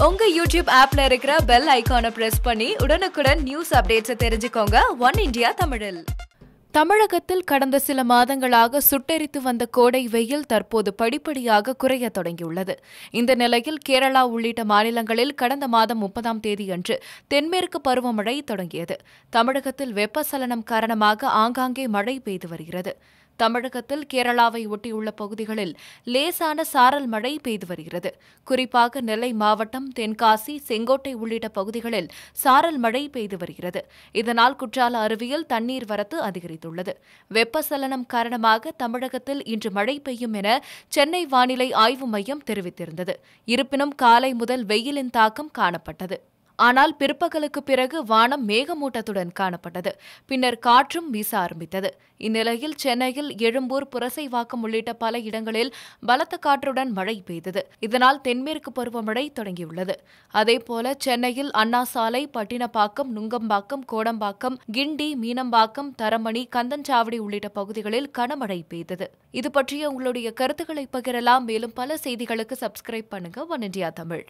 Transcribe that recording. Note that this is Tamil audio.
உங்க யூடியூப் ஆப்ல இருக்கிற பெல் ஐகானை பிரஸ் பண்ணி உடனுக்குடன் நியூஸ் அப்டேட்ஸ் தெரிஞ்சுக்கோங்க ஒன் இந்தியா தமிழில். தமிழகத்தில் கடந்த சில மாதங்களாக சுட்டெரித்து வந்த கோடை வெயில் தற்போது படிப்படியாக குறைய தொடங்கியுள்ளது. இந்த நிலையில் கேரளா உள்ளிட்ட மாநிலங்களில் கடந்த மாதம் 30ஆம் தேதியன்று தென்மேற்கு பருவமழை தொடங்கியது. தமிழகத்தில் வெப்பச்சலனம் காரணமாக ஆங்காங்கே மழை பெய்து வருகிறது. தமிழகத்தில் கேரளாவை ஒட்டியுள்ள பகுதிகளில் லேசான சாரல் மழை பெய்து வருகிறது. குறிப்பாக நெல்லை மாவட்டம், தென்காசி, செங்கோட்டை உள்ளிட்ட பகுதிகளில் சாரல் மழை பெய்து வருகிறது. இதனால் குற்றால அருவியில் தண்ணீர் வரத்து அதிகரித்துள்ளது. வெப்பச்சலனம் காரணமாக தமிழகத்தில் இன்று மழை பெய்யும் என சென்னை வானிலை ஆய்வு மையம் தெரிவித்திருந்தது. இருப்பினும் காலை முதல் வெயிலின் தாக்கம் காணப்பட்டது. ஆனால் பிற்பகலுக்கு பிறகு வானம் மேகமூட்டத்துடன் காணப்பட்டது. பின்னர் காற்றும் வீச ஆரம்பித்தது. இந்நிலையில் சென்னையில் எழும்பூர், புரசைவாக்கம் உள்ளிட்ட பல இடங்களில் பலத்த காற்றுடன் மழை பெய்தது. இதனால் தென்மேற்கு பருவமழை தொடங்கியுள்ளது. அதேபோல சென்னையில் அண்ணா சாலை, பட்டினப்பாக்கம், நுங்கம்பாக்கம், கோடம்பாக்கம், கிண்டி, மீனம்பாக்கம், தரமணி, கந்தன்சாவடி உள்ளிட்ட பகுதிகளில் கனமழை பெய்தது. இது பற்றிய உங்களுடைய கருத்துக்களை பகிரலாம். மேலும் பல செய்திகளுக்கு சப்ஸ்கிரைப் பண்ணுங்க ஒன் இந்தியா தமிழ்.